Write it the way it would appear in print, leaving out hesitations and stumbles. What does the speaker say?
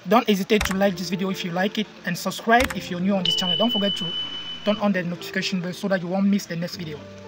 Don't hesitate to like this video if you like it, and subscribe if you're new on this channel. Don't forget to turn on the notification bell so that you won't miss the next video.